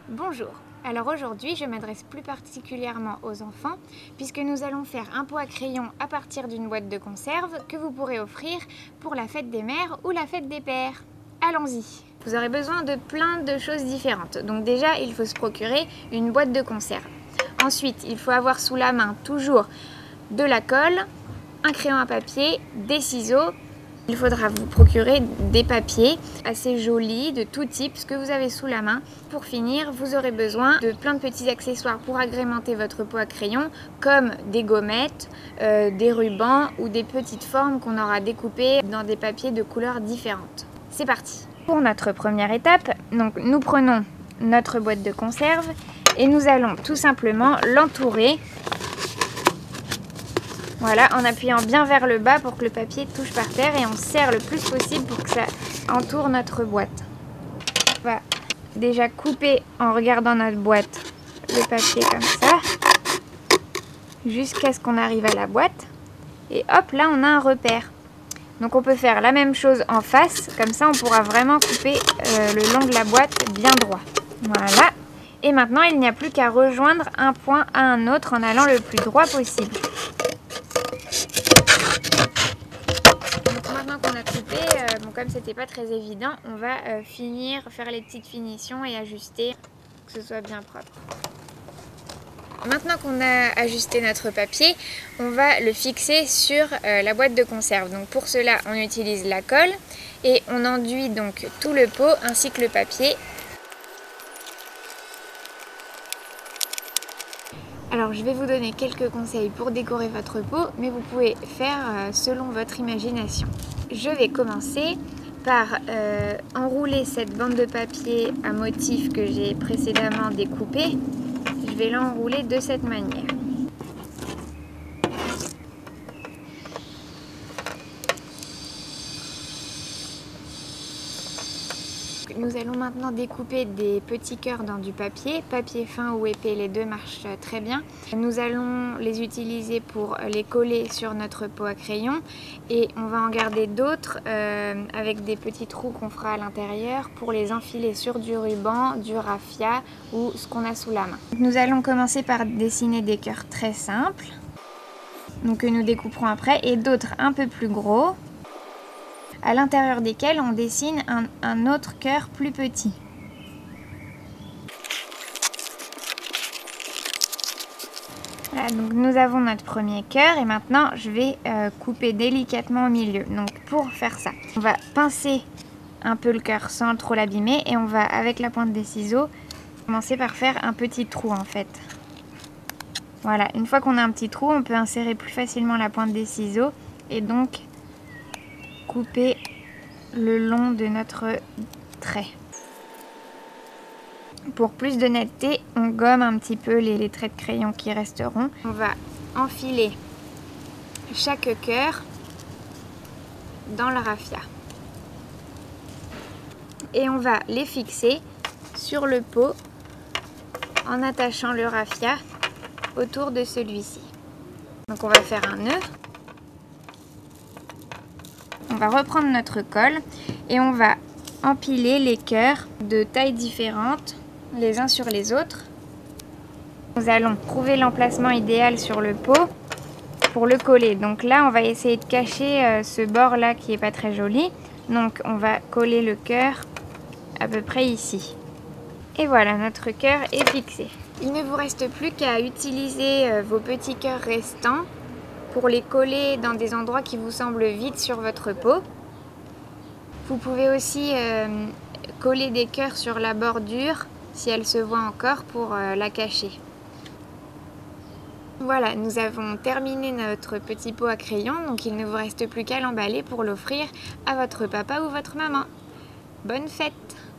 Bonjour, alors aujourd'hui je m'adresse plus particulièrement aux enfants puisque nous allons faire un pot à crayon à partir d'une boîte de conserve que vous pourrez offrir pour la fête des mères ou la fête des pères. Allons-y. Vous aurez besoin de plein de choses différentes. Donc déjà il faut se procurer une boîte de conserve. Ensuite il faut avoir sous la main toujours de la colle, un crayon à papier, des ciseaux. Il faudra vous procurer des papiers assez jolis, de tout type, ce que vous avez sous la main. Pour finir, vous aurez besoin de plein de petits accessoires pour agrémenter votre pot à crayon, comme des gommettes, des rubans ou des petites formes qu'on aura découpées dans des papiers de couleurs différentes. C'est parti! Pour notre première étape, donc, nous prenons notre boîte de conserve et nous allons tout simplement l'entourer. Voilà, en appuyant bien vers le bas pour que le papier touche par terre et on serre le plus possible pour que ça entoure notre boîte. On va déjà couper en regardant notre boîte le papier comme ça, jusqu'à ce qu'on arrive à la boîte. Et hop, là on a un repère. Donc on peut faire la même chose en face, comme ça on pourra vraiment couper le long de la boîte bien droit. Voilà. Et maintenant il n'y a plus qu'à rejoindre un point à un autre en allant le plus droit possible. Maintenant qu'on a coupé, comme c'était pas très évident, on va faire les petites finitions et ajuster, que ce soit bien propre. Maintenant qu'on a ajusté notre papier, on va le fixer sur la boîte de conserve. Donc pour cela, on utilise la colle et on enduit donc tout le pot ainsi que le papier. Alors je vais vous donner quelques conseils pour décorer votre pot, mais vous pouvez faire selon votre imagination. Je vais commencer par enrouler cette bande de papier à motif que j'ai précédemment découpée. Je vais l'enrouler de cette manière. Nous allons maintenant découper des petits cœurs dans du papier fin ou épais, les deux marchent très bien. Nous allons les utiliser pour les coller sur notre pot à crayon et on va en garder d'autres avec des petits trous qu'on fera à l'intérieur pour les enfiler sur du ruban, du raffia ou ce qu'on a sous la main. Nous allons commencer par dessiner des cœurs très simples, donc que nous découperons après, et d'autres un peu plus gros, à l'intérieur desquels on dessine un autre cœur plus petit. Voilà, donc nous avons notre premier cœur et maintenant je vais couper délicatement au milieu. Donc pour faire ça, on va pincer un peu le cœur sans trop l'abîmer et on va, avec la pointe des ciseaux, commencer par faire un petit trou en fait. Voilà, une fois qu'on a un petit trou, on peut insérer plus facilement la pointe des ciseaux et donc couper le long de notre trait. Pour plus de netteté, on gomme un petit peu les traits de crayon qui resteront. On va enfiler chaque cœur dans le raffia. Et on va les fixer sur le pot en attachant le raffia autour de celui-ci. Donc on va faire un nœud. On va reprendre notre colle et on va empiler les cœurs de tailles différentes les uns sur les autres. Nous allons trouver l'emplacement idéal sur le pot pour le coller. Donc là, on va essayer de cacher ce bord là qui est pas très joli. Donc on va coller le cœur à peu près ici. Et voilà, notre cœur est fixé. Il ne vous reste plus qu'à utiliser vos petits cœurs restants pour les coller dans des endroits qui vous semblent vides sur votre pot. Vous pouvez aussi coller des cœurs sur la bordure si elle se voit encore pour la cacher. Voilà, nous avons terminé notre petit pot à crayon, donc il ne vous reste plus qu'à l'emballer pour l'offrir à votre papa ou votre maman. Bonne fête!